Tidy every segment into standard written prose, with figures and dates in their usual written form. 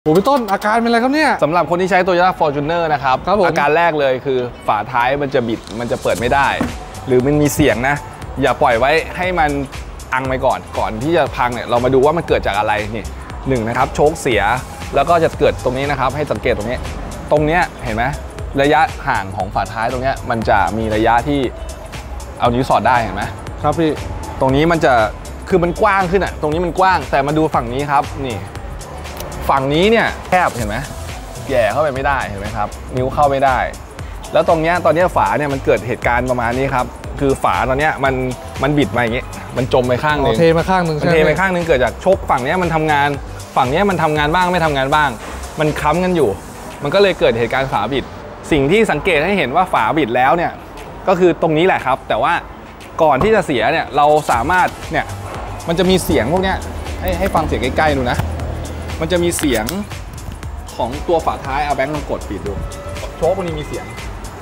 โอ้พี่ต้นอาการเป็นอะไรครับเนี่ยสำหรับคนที่ใช้ Toyota Fortuner นะครับอาการแรกเลยคือฝาท้ายมันจะบิดมันจะเปิดไม่ได้หรือมันมีเสียงนะอย่าปล่อยไว้ให้มันพังไปก่อนที่จะพังเนี่ยเรามาดูว่ามันเกิดจากอะไรนี่หนึ่งนะครับโชคเสียแล้วก็จะเกิดตรงนี้นะครับให้สังเกตตรงนี้เห็นไหมระยะห่างของฝาท้ายตรงนี้มันจะมีระยะที่เอานิ้วสอดได้เห็นไหมครับพี่ตรงนี้มันจะคือมันกว้างขึ้นอ่ะตรงนี้มันกว้างแต่มาดูฝั่งนี้ครับนี่ฝั่งนี้เนี่ยแคบเห็นไหมแย่เข้าไปไม่ได้เห็นไหมครับนิ้วเข้าไม่ได้แล้วตอนนี้ฝาเนี่ยมันเกิดเหตุการณ์ประมาณนี้ครับคือฝาตอนนี้มันบิดมาอย่างงี้มันจมไปข้างนึงเทมาข้างนึงเทไปข้างนึงเกิดจากชกฝั่งนี้มันทำงานฝั่งนี้มันทำงานบ้างไม่ทำงานบ้างมันค้ำกันอยู่มันก็เลยเกิดเหตุการณ์ฝาบิดสิ่งที่สังเกตให้เห็นว่าฝาบิดแล้วเนี่ยก็คือตรงนี้แหละครับแต่ว่าก่อนที่จะเสียเนี่ยเราสามารถเนี่ยมันจะมีเสียงพวกนี้ให้ฟังเสียงใกล้ๆดูนะมันจะมีเสียงของตัวฝาท้ายเอาแบงค์ลองกดปิดดูโชคมันมีเสียง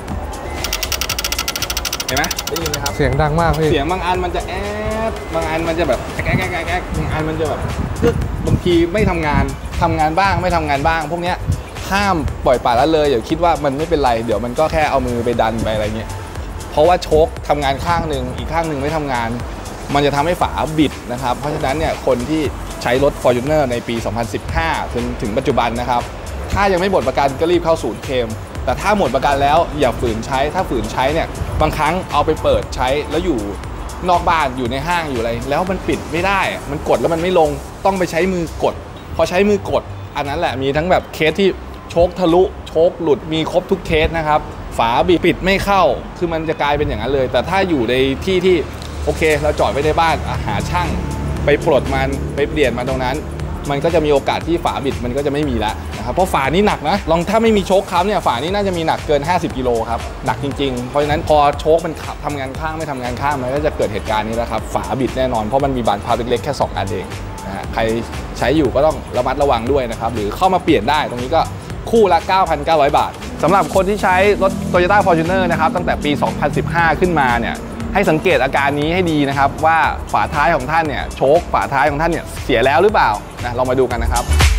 เห็นไหมได้ยินไหมครับเสียงดังมากพี่เสียงบางอันมันจะแอดบางอันมันจะแบบแก๊กบางอันมันจะแบบบางทีไม่ทำงานบ้างไม่ทำงานบ้างพวกนี้ห้ามปล่อยปละละเลยอย่าคิดว่ามันไม่เป็นไรเดี๋ยวมันก็แค่เอามือไปดันไปอะไรเงี้ยเพราะว่าโชคทำงานข้างหนึ่งอีกข้างหนึ่งไม่ทำงานมันจะทำให้ฝาบิดนะครับเพราะฉะนั้นเนี่ยคนที่ใช้รถ Fortuner ในปี 2015 ถึงปัจจุบันนะครับถ้ายังไม่หมดประกันก็รีบเข้าศูนย์เคลมแต่ถ้าหมดประกันแล้วอย่าฝืนใช้ถ้าฝืนใช้เนี่ยบางครั้งเอาไปเปิดใช้แล้วอยู่นอกบ้านอยู่ในห้างอยู่อะไรแล้วมันปิดไม่ได้มันกดแล้วมันไม่ลงต้องไปใช้มือกดพอใช้มือกดอันนั้นแหละมีทั้งแบบเคสที่โชคทะลุโชคหลุดมีครบทุกเคสนะครับฝาบิดปิดไม่เข้าคือมันจะกลายเป็นอย่างนั้นเลยแต่ถ้าอยู่ในที่โอเคเราจอดไว้ในบ้านหาช่างไปปลดมันไปเปลี่ยนมาตรงนั้นมันก็จะมีโอกาสที่ฝาบิดมันก็จะไม่มีแล้วนะครับเพราะฝานี้หนักนะลองถ้าไม่มีโชคค้ำเนี่ยฝานี้น่าจะมีหนักเกิน50กิโลครับหนักจริงๆเพราะฉะนั้นพอโชคมันทำงานข้างไม่ทำงานข้างมันก็จะเกิดเหตุการณ์นี้แล้วครับฝาบิดแน่นอนเพราะมันมีบานพับเล็กๆแค่2อันเองนะฮะใครใช้อยู่ก็ต้องระมัดระวังด้วยนะครับหรือเข้ามาเปลี่ยนได้ตรงนี้ก็คู่ละ 9,900 บาทสำหรับคนที่ใช้รถ Toyota Fortuner นะครับตั้งแต่ปี 2015 ขึ้นมาเนี่ยให้สังเกตอาการนี้ให้ดีนะครับว่าฝาท้ายของท่านเนี่ยโชคฝาท้ายของท่านเนี่ยเสียแล้วหรือเปล่านะลองมาดูกันนะครับ